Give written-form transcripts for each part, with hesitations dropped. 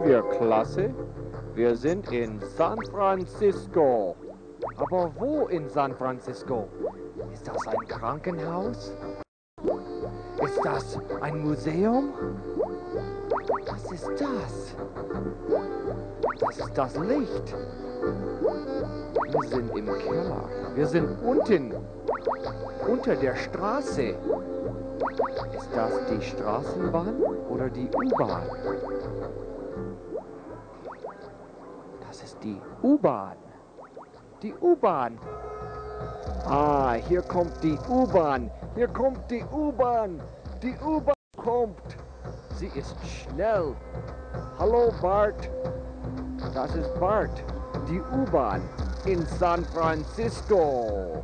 wir, Klasse? Wir sind in San Francisco. Aber wo in San Francisco? Ist das ein Krankenhaus? Ist das ein Museum? Was ist das? Das ist das Licht. Wir sind im Keller. Wir sind unten, unter der Straße. Ist das die Straßenbahn oder die U-Bahn? Das ist die U-Bahn. Die U-Bahn. Ah, hier kommt die U-Bahn. Hier kommt die U-Bahn. Die U-Bahn kommt. Sie ist schnell. Hallo Bart. Das ist Bart. Die U-Bahn in San Francisco.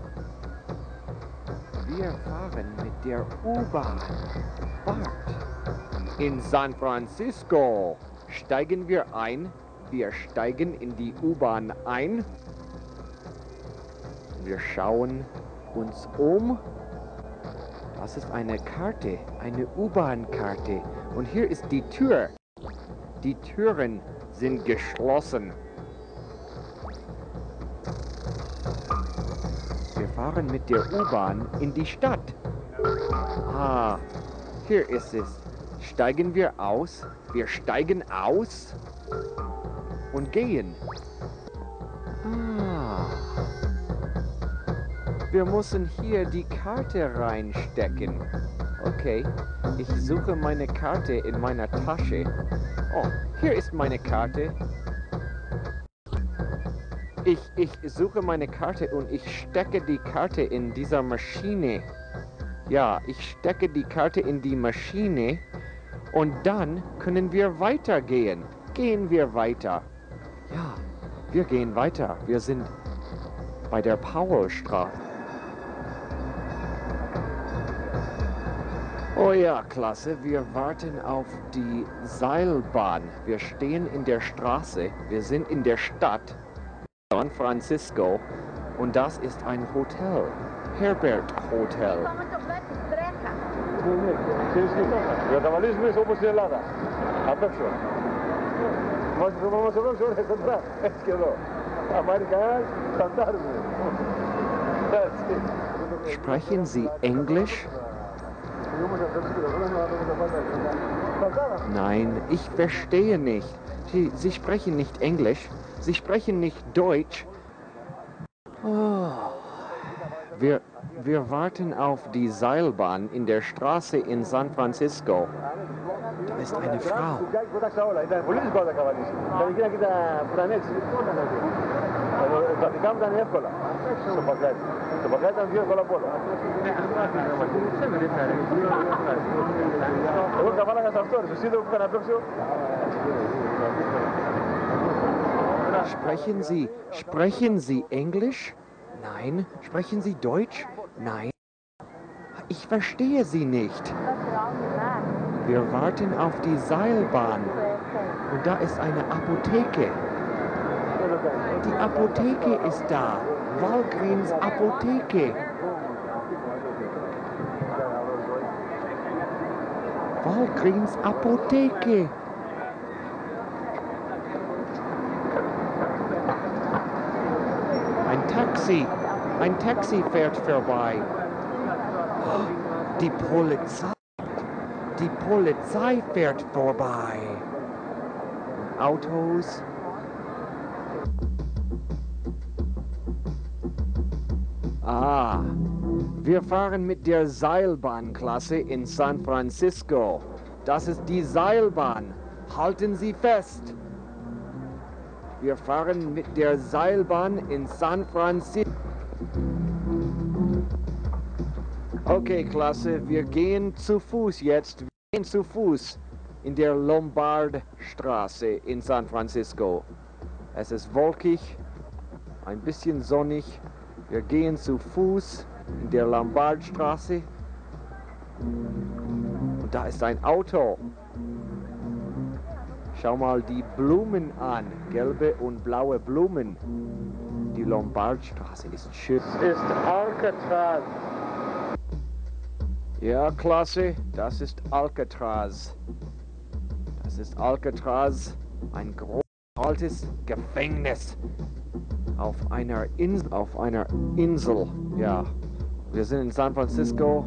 Wir fahren mit der U-Bahn. Bart. In San Francisco. Steigen wir ein. Wir steigen in die U-Bahn ein. Wir schauen uns um. Das ist eine Karte, eine U-Bahn-Karte. Und hier ist die Tür. Die Türen sind geschlossen. Wir fahren mit der U-Bahn in die Stadt. Ah, hier ist es. Steigen wir aus. Wir steigen aus und gehen. Ah. Wir müssen hier die Karte reinstecken. Okay, ich suche meine Karte in meiner Tasche. Oh, hier ist meine Karte. Ich suche meine Karte und ich stecke die Karte in dieser Maschine. Ja, ich stecke die Karte in die Maschine und dann können wir weitergehen. Gehen wir weiter. Ja, wir gehen weiter. Wir sind bei der Powellstraße. Oh ja, klasse, wir warten auf die Seilbahn. Wir stehen in der Straße, wir sind in der Stadt San Francisco und das ist ein Hotel, Herbert Hotel. Sprechen Sie Englisch? Nein, ich verstehe nicht. Sie sprechen nicht Englisch. Sie sprechen nicht Deutsch. Oh. Wir warten auf die Seilbahn in der Straße in San Francisco. Da ist eine Frau. Sprechen Sie Englisch? Nein. Sprechen Sie Deutsch? Nein. Ich verstehe Sie nicht. Wir warten auf die Seilbahn. Und da ist eine Apotheke. Die Apotheke ist da. Walgreens Apotheke. Walgreens Apotheke. Ein Taxi fährt vorbei. Oh, die Polizei fährt vorbei. Autos. Ah, wir fahren mit der Seilbahnklasse in San Francisco. Das ist die Seilbahn. Halten Sie fest. Wir fahren mit der Seilbahn in San Francisco. Okay, Klasse, wir gehen zu Fuß jetzt. Wir gehen zu Fuß in der Lombardstraße in San Francisco. Es ist wolkig, ein bisschen sonnig. Wir gehen zu Fuß in der Lombardstraße. Und da ist ein Auto. Schau mal die Blumen an, gelbe und blaue Blumen. Die Lombardstraße ist schön. Das ist Alcatraz. Ja, klasse, das ist Alcatraz. Das ist Alcatraz Ein großes altes Gefängnis auf einer Insel. Ja, wir sind in San Francisco.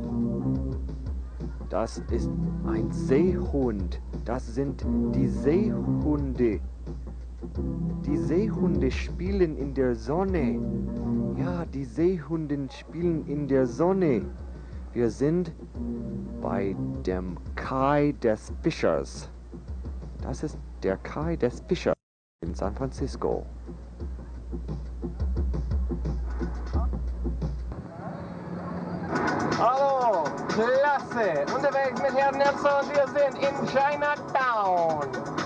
Das ist ein Seehund. Das sind die Seehunde. Die Seehunde spielen in der Sonne. Ja, die Seehunden spielen in der Sonne. Wir sind bei dem Kai des Fischers. Das ist der Kai des Fischers in San Francisco. Hallo, klasse. Unterwegs mit Herrn Netzer und wir sind in Chinatown.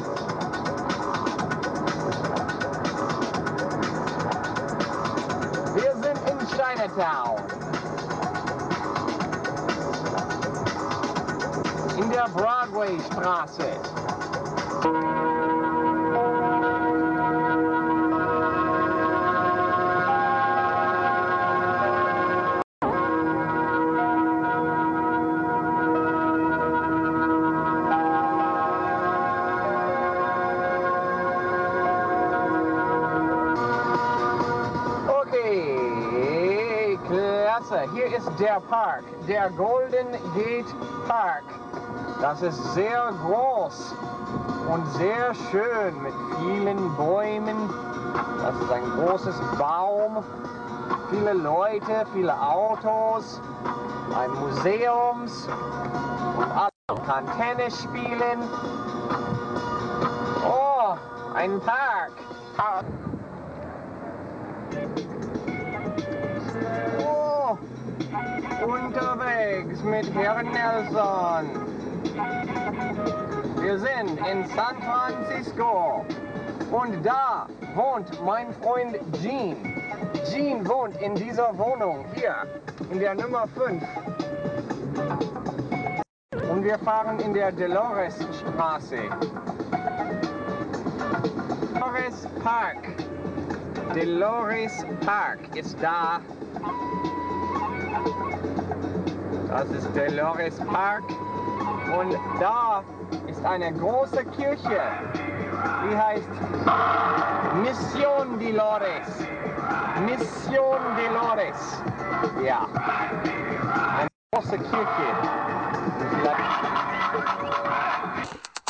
Wir sind in Chinatown. In der Broadway-Straße. Okay, klasse. Hier ist der Park, der Golden Gate Park. Das ist sehr groß und sehr schön mit vielen Bäumen. Das ist ein großes Baum, viele Leute, viele Autos, ein Museum und alle kann Tennis spielen. Oh, ein Park. Oh, unterwegs mit Herrn Nelson. Wir sind in San Francisco und da wohnt mein Freund Gene. Gene wohnt in dieser Wohnung hier, in der Nummer 5. Und wir fahren in der Dolores Straße. Dolores Park. Dolores Park ist da. Das ist Dolores Park. Und da ist eine große Kirche. Die heißt Mission Dolores. Mission Dolores. Ja. Eine große Kirche.